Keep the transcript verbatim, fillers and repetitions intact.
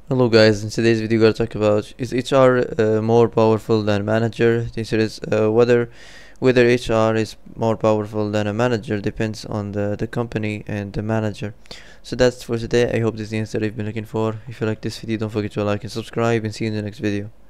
Hello guys, in today's video we're gonna talk about is H R uh, more powerful than manager. The answer is uh, whether whether H R is more powerful than a manager depends on the, the company and the manager. So that's for today. I hope this is the answer you've been looking for. If you like this video, don't forget to like and subscribe, and see you in the next video.